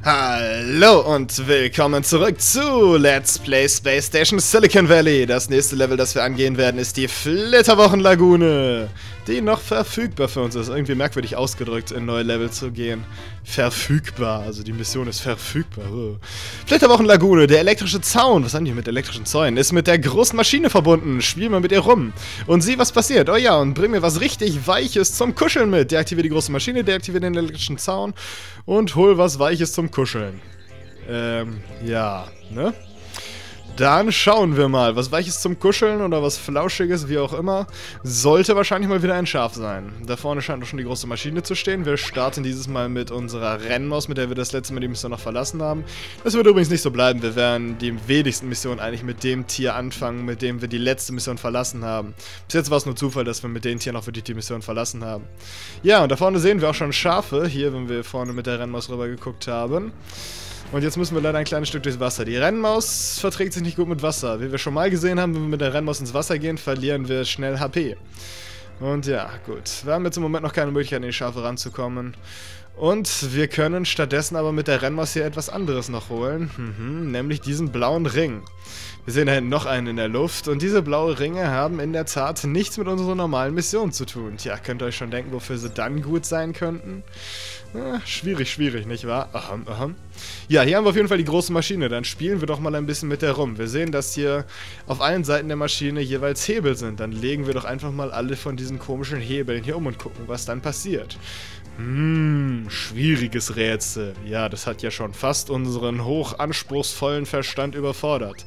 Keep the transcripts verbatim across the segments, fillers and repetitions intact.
Hallo und willkommen zurück zu Let's Play Space Station Silicon Valley. Das nächste Level, das wir angehen werden, ist die Flitterwochenlagune, die noch verfügbar für uns ist. Irgendwie merkwürdig ausgedrückt, in neue Level zu gehen. Verfügbar, also die Mission ist verfügbar. Oh. Flitterwochenlagune, der elektrische Zaun, was haben die mit elektrischen Zäunen, ist mit der großen Maschine verbunden. Spiel mal mit ihr rum und sieh, was passiert. Oh ja, und bring mir was richtig Weiches zum Kuscheln mit. Deaktiviere die große Maschine, deaktiviere den elektrischen Zaun und hol was Weiches zum Kuscheln. Ähm, ja, ne? Dann schauen wir mal. Was Weiches zum Kuscheln oder was Flauschiges, wie auch immer. Sollte wahrscheinlich mal wieder ein Schaf sein. Da vorne scheint doch schon die große Maschine zu stehen. Wir starten dieses Mal mit unserer Rennmaus, mit der wir das letzte Mal die Mission noch verlassen haben. Das wird übrigens nicht so bleiben. Wir werden die wenigsten Missionen eigentlich mit dem Tier anfangen, mit dem wir die letzte Mission verlassen haben. Bis jetzt war es nur Zufall, dass wir mit den Tieren auch wirklich die Mission verlassen haben. Ja, und da vorne sehen wir auch schon Schafe. Hier, wenn wir vorne mit der Rennmaus rüber geguckt haben. Und jetzt müssen wir leider ein kleines Stück durchs Wasser. Die Rennmaus verträgt sich nicht gut mit Wasser. Wie wir schon mal gesehen haben, wenn wir mit der Rennmaus ins Wasser gehen, verlieren wir schnell H P. Und ja, gut. Wir haben jetzt im Moment noch keine Möglichkeit, an die Schafe ranzukommen. Und wir können stattdessen aber mit der Rennmaus hier etwas anderes noch holen. Mhm, nämlich diesen blauen Ring. Wir sehen da hinten noch einen in der Luft. Und diese blauen Ringe haben in der Tat nichts mit unserer normalen Mission zu tun. Tja, könnt ihr euch schon denken, wofür sie dann gut sein könnten? Ja, schwierig, schwierig, nicht wahr? Aha, aha. Ja, hier haben wir auf jeden Fall die große Maschine. Dann spielen wir doch mal ein bisschen mit der rum. Wir sehen, dass hier auf allen Seiten der Maschine jeweils Hebel sind. Dann legen wir doch einfach mal alle von diesen komischen Hebeln hier um und gucken, was dann passiert. Hm, schwieriges Rätsel. Ja, das hat ja schon fast unseren hochanspruchsvollen Verstand überfordert.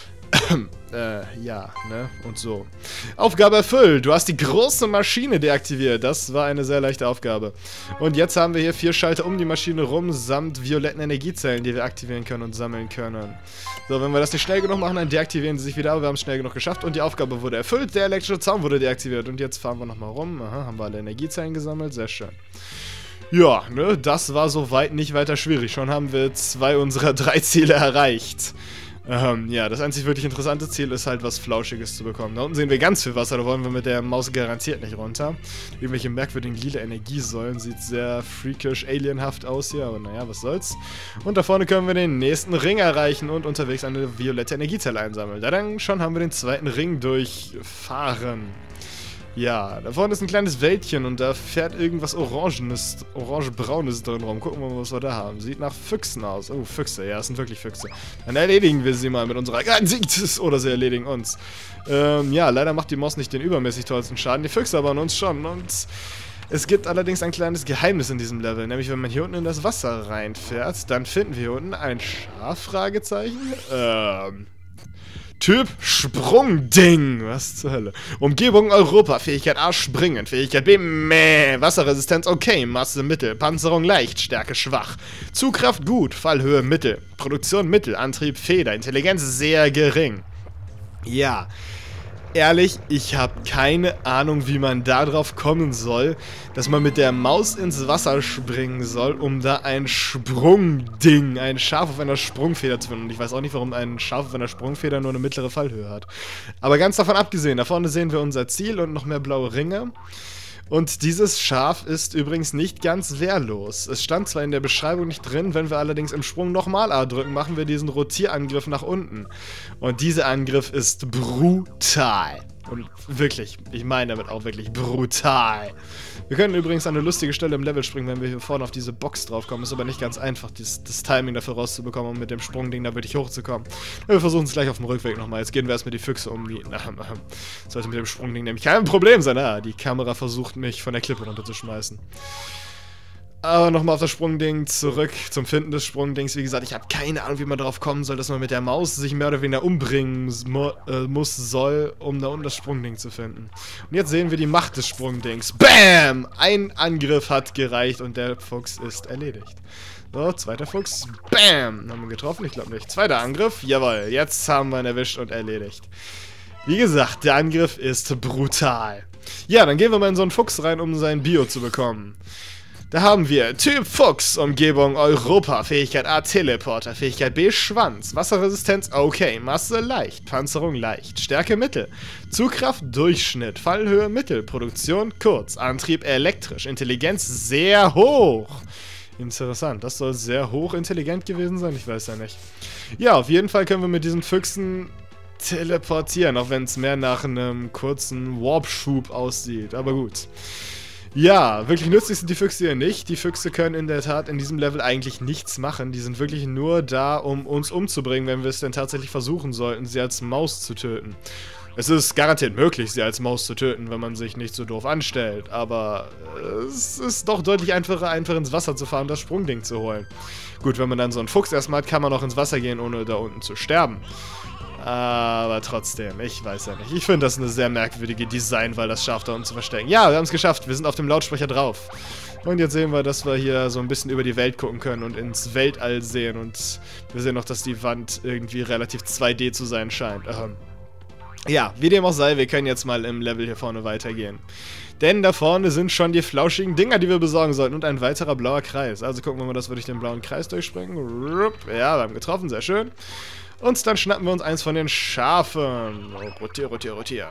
äh, ja, ne, und so. Aufgabe erfüllt. Du hast die große Maschine deaktiviert. Das war eine sehr leichte Aufgabe. Und jetzt haben wir hier vier Schalter um die Maschine rum, samt violetten Energiezellen, die wir aktivieren können und sammeln können. So, wenn wir das nicht schnell genug machen, dann deaktivieren sie sich wieder, aber wir haben es schnell genug geschafft und die Aufgabe wurde erfüllt. Der elektrische Zaun wurde deaktiviert. Und jetzt fahren wir nochmal rum. Aha, haben wir alle Energiezellen gesammelt. Sehr schön. Ja, ne, das war soweit nicht weiter schwierig. Schon haben wir zwei unserer drei Ziele erreicht. Ähm, ja, das einzig wirklich interessante Ziel ist halt, was Flauschiges zu bekommen. Da unten sehen wir ganz viel Wasser, da wollen wir mit der Maus garantiert nicht runter. Irgendwelche merkwürdigen lila Energiesäulen, sieht sehr freakish, alienhaft aus hier, aber naja, was soll's. Und da vorne können wir den nächsten Ring erreichen und unterwegs eine violette Energiezelle einsammeln. Da dann schon haben wir den zweiten Ring durchfahren. Ja, da vorne ist ein kleines Wäldchen und da fährt irgendwas Orangenes, Orange-Braunes drin rum. Gucken wir mal, was wir da haben. Sieht nach Füchsen aus. Oh, Füchse, ja, es sind wirklich Füchse. Dann erledigen wir sie mal mit unserer... Oder sie erledigen uns. Ähm, ja, leider macht die Maus nicht den übermäßig tollsten Schaden. Die Füchse aber an uns schon. Und es gibt allerdings ein kleines Geheimnis in diesem Level. Nämlich, wenn man hier unten in das Wasser reinfährt, dann finden wir hier unten ein Schaf, Fragezeichen. Ähm... Typ Sprungding. Was zur Hölle? Umgebung Europa. Fähigkeit A springen. Fähigkeit B meh. Wasserresistenz okay. Masse mittel. Panzerung leicht. Stärke schwach. Zugkraft gut. Fallhöhe mittel. Produktion mittel. Antrieb Feder. Intelligenz sehr gering. Ja. Ehrlich, ich habe keine Ahnung, wie man darauf kommen soll, dass man mit der Maus ins Wasser springen soll, um da ein Sprungding, ein Schaf auf einer Sprungfeder zu finden. Und ich weiß auch nicht, warum ein Schaf auf einer Sprungfeder nur eine mittlere Fallhöhe hat. Aber ganz davon abgesehen, da vorne sehen wir unser Ziel und noch mehr blaue Ringe. Und dieses Schaf ist übrigens nicht ganz wehrlos. Es stand zwar in der Beschreibung nicht drin, wenn wir allerdings im Sprung nochmal A drücken, machen wir diesen Rotierangriff nach unten. Und dieser Angriff ist brutal. Und wirklich, ich meine damit auch wirklich brutal. Wir können übrigens an eine lustige Stelle im Level springen, wenn wir hier vorne auf diese Box draufkommen. Ist aber nicht ganz einfach, dieses, das Timing dafür rauszubekommen, um mit dem Sprungding da wirklich hochzukommen. Wir versuchen es gleich auf dem Rückweg nochmal. Jetzt gehen wir erstmal die Füchse um. Die, na, na, sollte mit dem Sprungding nämlich kein Problem sein. Ah, die Kamera versucht mich von der Klippe runterzuschmeißen. Aber nochmal auf das Sprungding zurück, zum Finden des Sprungdings. Wie gesagt, ich habe keine Ahnung, wie man darauf kommen soll, dass man mit der Maus sich mehr oder weniger umbringen mu äh, muss, soll, um da unten das Sprungding zu finden. Und jetzt sehen wir die Macht des Sprungdings. Bam! Ein Angriff hat gereicht und der Fuchs ist erledigt. So, zweiter Fuchs. Bam! Haben wir getroffen? Ich glaube nicht. Zweiter Angriff. Jawohl, jetzt haben wir ihn erwischt und erledigt. Wie gesagt, der Angriff ist brutal. Ja, dann gehen wir mal in so einen Fuchs rein, um sein Bio zu bekommen. Da haben wir Typ Fuchs, Umgebung Europa, Fähigkeit A Teleporter, Fähigkeit B Schwanz, Wasserresistenz okay, Masse leicht, Panzerung leicht, Stärke mittel, Zugkraft Durchschnitt, Fallhöhe mittel, Produktion kurz, Antrieb elektrisch, Intelligenz sehr hoch. Interessant. Das soll sehr hochintelligent gewesen sein. Ich weiß ja nicht. Ja, auf jeden Fall können wir mit diesen Füchsen teleportieren, auch wenn es mehr nach einem kurzen Warp-Schub aussieht. Aber gut. Ja, wirklich nützlich sind die Füchse hier nicht. Die Füchse können in der Tat in diesem Level eigentlich nichts machen. Die sind wirklich nur da, um uns umzubringen, wenn wir es denn tatsächlich versuchen sollten, sie als Maus zu töten. Es ist garantiert möglich, sie als Maus zu töten, wenn man sich nicht so doof anstellt. Aber es ist doch deutlich einfacher, einfach ins Wasser zu fahren und das Sprungding zu holen. Gut, wenn man dann so einen Fuchs erstmal hat, kann man auch ins Wasser gehen, ohne da unten zu sterben. Aber trotzdem, ich weiß ja nicht. Ich finde das eine sehr merkwürdige Designwahl, das Schaf da unten zu verstecken. Ja, wir haben es geschafft. Wir sind auf dem Lautsprecher drauf. Und jetzt sehen wir, dass wir hier so ein bisschen über die Welt gucken können und ins Weltall sehen. Und wir sehen noch, dass die Wand irgendwie relativ zwei D zu sein scheint. Ähm. Ja, wie dem auch sei, wir können jetzt mal im Level hier vorne weitergehen. Denn da vorne sind schon die flauschigen Dinger, die wir besorgen sollten. Und ein weiterer blauer Kreis. Also gucken wir mal, dass wir durch den blauen Kreis durchspringen. Ja, wir haben getroffen, sehr schön. Und dann schnappen wir uns eins von den Schafen. Oh, rotier, rotier, rotier.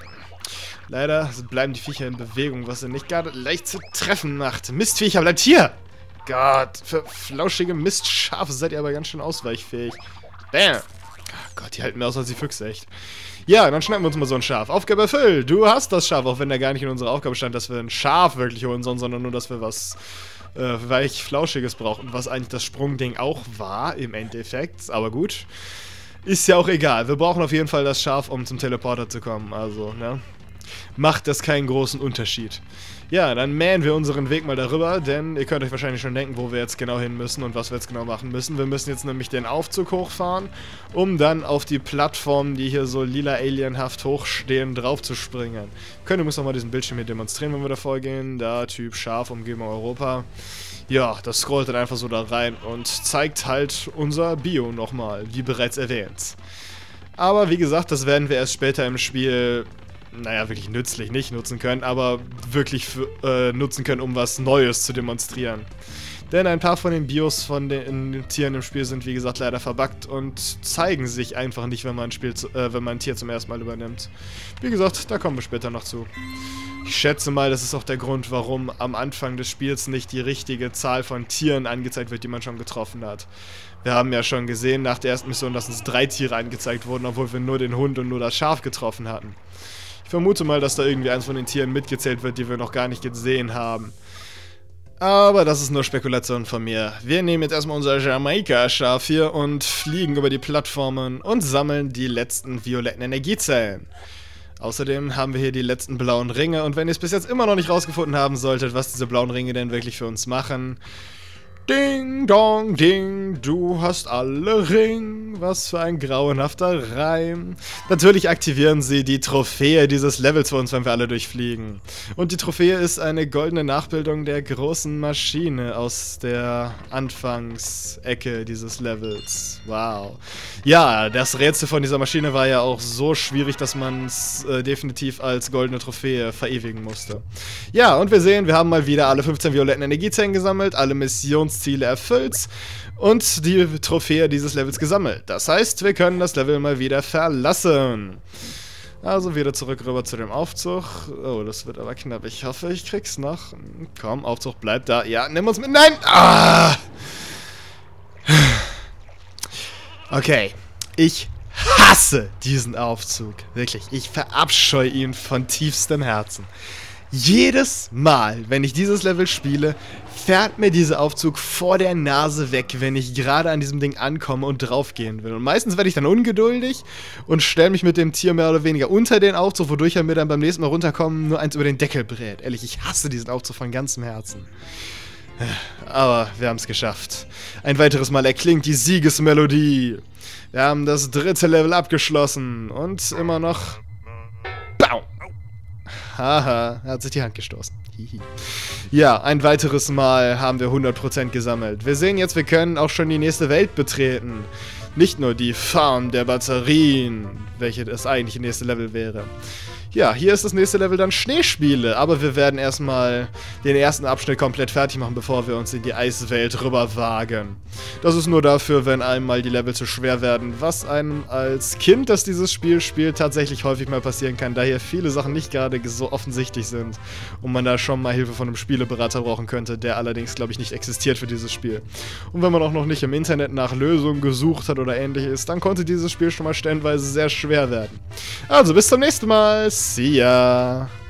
Leider bleiben die Viecher in Bewegung, was sie nicht gerade leicht zu treffen macht. Mistviecher, bleibt hier! Gott, für flauschige Mistschafe seid ihr aber ganz schön ausweichfähig. Bam! Oh Gott, die halten mehr aus als die Füchse, echt. Ja, dann schnappen wir uns mal so ein Schaf. Aufgabe erfüllt. Du hast das Schaf, auch wenn da gar nicht in unserer Aufgabe stand, dass wir ein Schaf wirklich holen sollen, sondern nur, dass wir was äh, weich Flauschiges brauchen. Was eigentlich das Sprungding auch war, im Endeffekt. Aber gut. Ist ja auch egal. Wir brauchen auf jeden Fall das Schaf, um zum Teleporter zu kommen. Also, ne? Macht das keinen großen Unterschied. Ja, dann mähen wir unseren Weg mal darüber, denn ihr könnt euch wahrscheinlich schon denken, wo wir jetzt genau hin müssen und was wir jetzt genau machen müssen. Wir müssen jetzt nämlich den Aufzug hochfahren, um dann auf die Plattformen, die hier so lila alienhaft hochstehen, drauf zu springen. Können übrigens noch mal diesen Bildschirm hier demonstrieren, wenn wir davor gehen. Da, Typ Schaf, Umgebung Europa. Ja, das scrollt dann einfach so da rein und zeigt halt unser Bio nochmal, wie bereits erwähnt. Aber wie gesagt, das werden wir erst später im Spiel, naja, wirklich nützlich nicht nutzen können, aber wirklich für, äh, nutzen können, um was Neues zu demonstrieren. Denn ein paar von den Bios von den Tieren im Spiel sind, wie gesagt, leider verbuggt und zeigen sich einfach nicht, wenn man ein, Spiel zu, äh, wenn man ein Tier zum ersten Mal übernimmt. Wie gesagt, da kommen wir später noch zu. Ich schätze mal, das ist auch der Grund, warum am Anfang des Spiels nicht die richtige Zahl von Tieren angezeigt wird, die man schon getroffen hat. Wir haben ja schon gesehen nach der ersten Mission, dass uns drei Tiere angezeigt wurden, obwohl wir nur den Hund und nur das Schaf getroffen hatten. Ich vermute mal, dass da irgendwie eins von den Tieren mitgezählt wird, die wir noch gar nicht gesehen haben. Aber das ist nur Spekulation von mir. Wir nehmen jetzt erstmal unser Jamaika-Schaf hier und fliegen über die Plattformen und sammeln die letzten violetten Energiezellen. Außerdem haben wir hier die letzten blauen Ringe und wenn ihr es bis jetzt immer noch nicht rausgefunden haben solltet, was diese blauen Ringe denn wirklich für uns machen... Ding dong ding, du hast alle Ring. Was für ein grauenhafter Reim. Natürlich aktivieren sie die Trophäe dieses Levels für uns, wenn wir alle durchfliegen. Und die Trophäe ist eine goldene Nachbildung der großen Maschine aus der Anfangsecke dieses Levels. Wow. Ja, das Rätsel von dieser Maschine war ja auch so schwierig, dass man es äh, definitiv als goldene Trophäe verewigen musste. Ja, und wir sehen, wir haben mal wieder alle fünfzehn violetten Energiezellen gesammelt, alle Missions Ziele erfüllt und die Trophäe dieses Levels gesammelt. Das heißt, wir können das Level mal wieder verlassen. Also wieder zurück rüber zu dem Aufzug. Oh, das wird aber knapp. Ich hoffe, ich krieg's noch. Komm, Aufzug bleibt da. Ja, nimm uns mit. Nein! Ah! Okay. Ich hasse diesen Aufzug. Wirklich. Ich verabscheue ihn von tiefstem Herzen. Jedes Mal, wenn ich dieses Level spiele, fährt mir dieser Aufzug vor der Nase weg, wenn ich gerade an diesem Ding ankomme und draufgehen will. Und meistens werde ich dann ungeduldig und stelle mich mit dem Tier mehr oder weniger unter den Aufzug, wodurch er mir dann beim nächsten Mal runterkommen nur eins über den Deckel brät. Ehrlich, ich hasse diesen Aufzug von ganzem Herzen. Aber wir haben es geschafft. Ein weiteres Mal erklingt die Siegesmelodie. Wir haben das dritte Level abgeschlossen und immer noch... Bau! Haha, er hat sich die Hand gestoßen. Hihi. Ja, ein weiteres Mal haben wir hundert Prozent gesammelt. Wir sehen jetzt, wir können auch schon die nächste Welt betreten. Nicht nur die Farm der Batterien, welche das eigentliche nächste Level wäre. Ja, hier ist das nächste Level dann Schneespiele, aber wir werden erstmal den ersten Abschnitt komplett fertig machen, bevor wir uns in die Eiswelt rüber wagen. Das ist nur dafür, wenn einem mal die Level zu schwer werden, was einem als Kind, das dieses Spiel spielt, tatsächlich häufig mal passieren kann, da hier viele Sachen nicht gerade so offensichtlich sind und man da schon mal Hilfe von einem Spieleberater brauchen könnte, der allerdings, glaube ich, nicht existiert für dieses Spiel. Und wenn man auch noch nicht im Internet nach Lösungen gesucht hat oder ähnliches, dann konnte dieses Spiel schon mal stellenweise sehr schwer werden. Also, bis zum nächsten Mal. See ya!